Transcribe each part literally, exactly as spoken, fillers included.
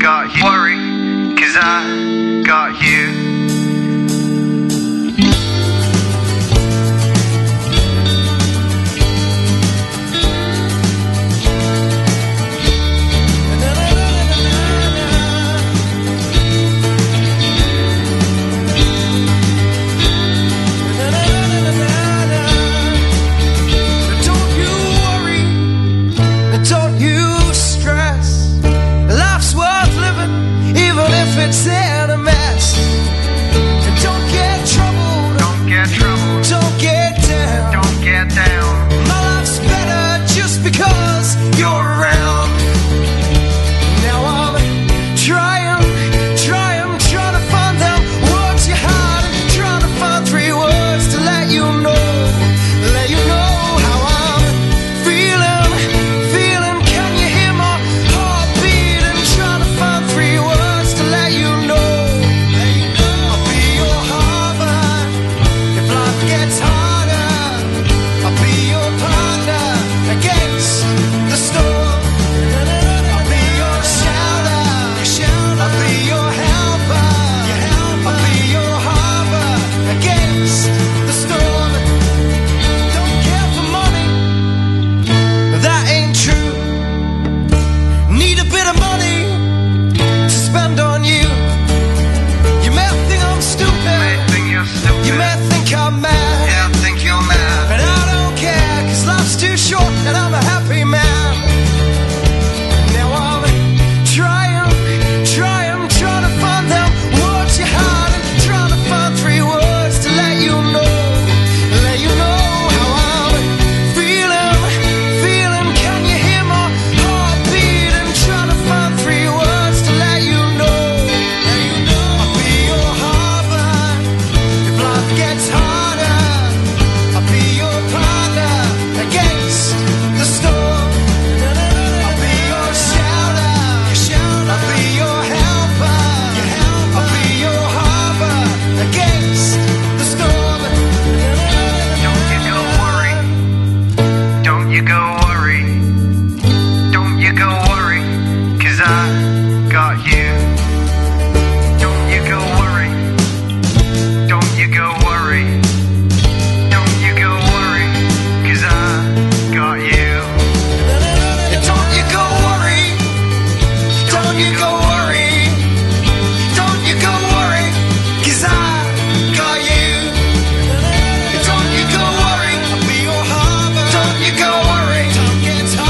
got you. Worry, 'cause I got you. It's in a mess. And don't get troubled. Don't get troubled. Don't get down. Don't get down. My life's better just because you're around. Now I'm trying, trying, trying to find out what you had, trying to find three words to let you know, let you know how I'm feeling, feeling. Can you hear my heart beating? Trying to find three words to let you know, let you know. I'll be your harbor if life gets harder. I'll be your partner against the storm. I'll be your shelter. I'll be your helper. I'll be your harbor against the storm. Don't care for money, that ain't true. Need a bit of money to spend on you. You may think I'm stupid. May think you're stupid. You may think I'm mad. Yeah, I think you're mad. But I don't care, 'cause life's too short and I'm a happy man. Now I'm trying, trying, trying to find out what you had, and trying to find three words to let you know, let you know how I'm feeling, feeling. Can you hear my heart beating? Trying to find three words to let you know, let you know. I'll be your harbor if life gets harder. I'll be your partner against the storm. I'll be your shelter. I'll be your helper. I'll be your harbor against the storm. Don't you go worry. Don't you go worry. Don't you go worry. 'Cause I got you. Don't you go worry. Don't you go worry. Don't you go worry. 'Cause I got you. Don't you go worry. Don't you go worry. Don't you go worry. 'Cause I got you. Don't you go worry. I'll be your harbor. Don't you go worry. Don't get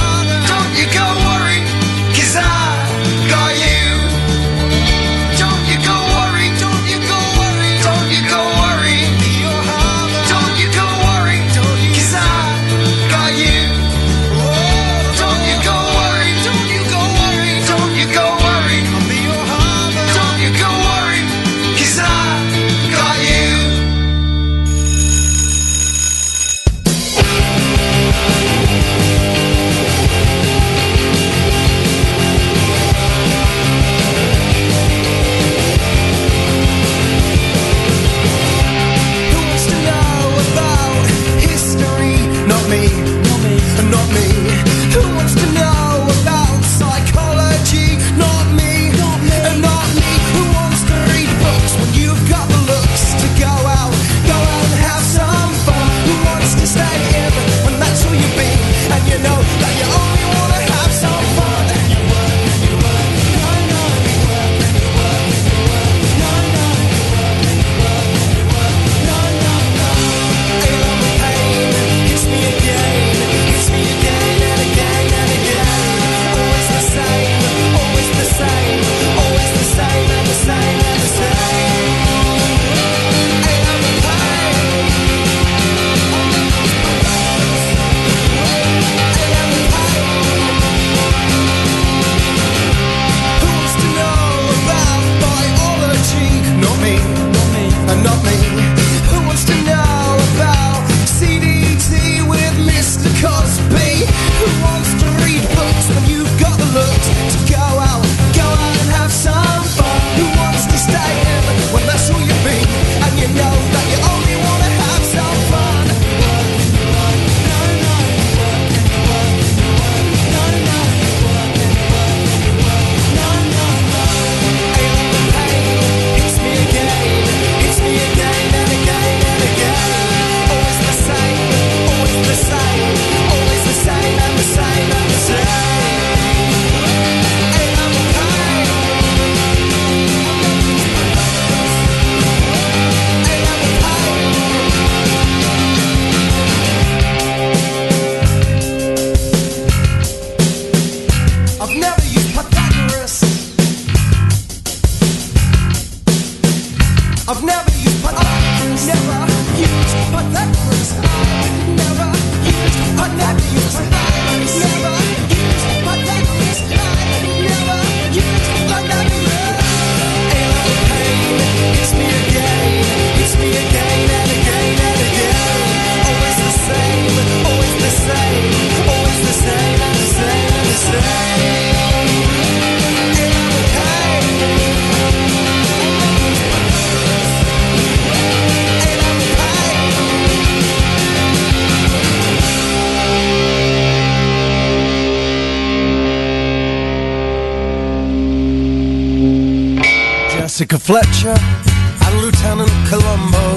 Jessica Fletcher and Lieutenant Colombo.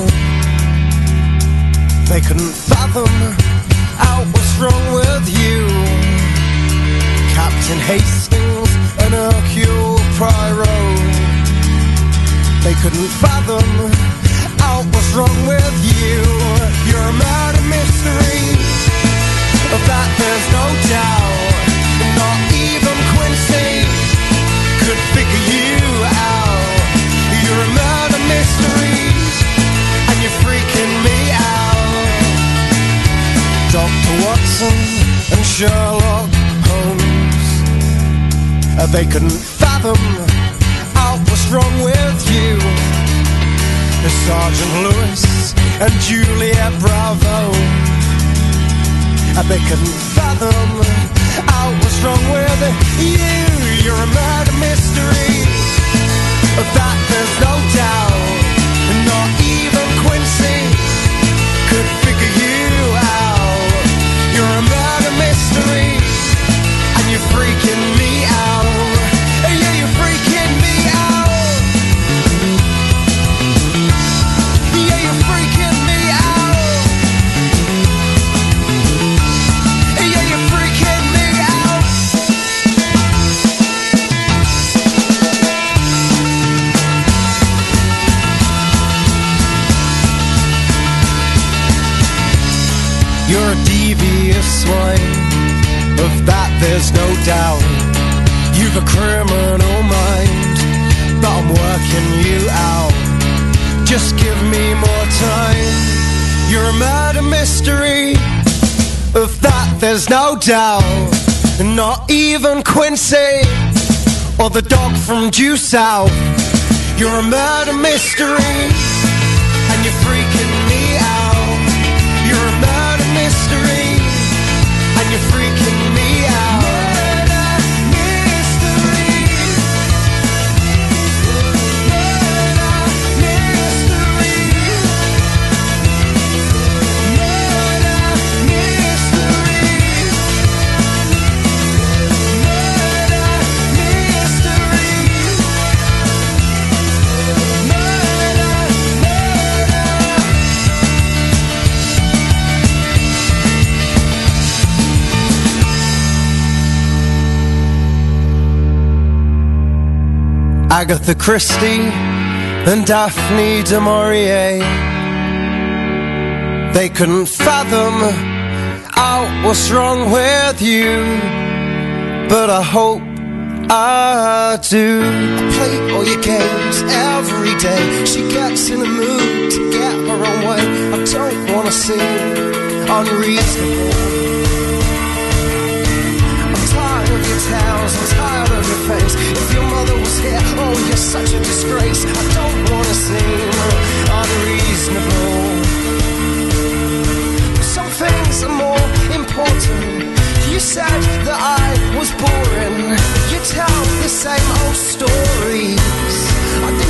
They couldn't fathom out what's wrong with you. Captain Hastings and Hercule Poirot. They couldn't fathom out what's wrong with you. You're a murder mystery, of that there's no doubt. Not even Quincy could figure you out. You're a murder mystery, and you're freaking me out. Doctor Watson and Sherlock Holmes, uh, they couldn't fathom out what's wrong with you. Sergeant Lewis and Juliet Bravo, uh, they couldn't fathom out what's wrong with you. You're a murder mystery, of that there's no doubt. Not even Quincy could figure you out. You're a murder mystery, and you're freaking me out. Yeah, you're freaking me out. Yeah, you're freaking me out. Yeah, you're freaking me out. You're a devious swine, of that there's no doubt. You've a criminal mind, but I'm working you out. Just give me more time. You're a murder mystery, of that there's no doubt. Not even Quincy or the dog from due south. You're a murder mystery, and you're freaking me out. You're a murder mystery, and you're freaking me out. Murder mystery. Murder mystery. Murder mystery. Murder mystery. Murder, murder. Agatha Christie and Daphne du Maurier, they couldn't fathom out what's wrong with you, but I hope I do. I play all your games every day. She gets in the mood to get her own way. I don't wanna seem unreasonable. I'm tired of your tales, I'm tired of your face. If your mother was here, oh, you're such a disgrace. I don't wanna seem unreasonable. But some things are more important. You said that I was boring. You tell the same old stories. I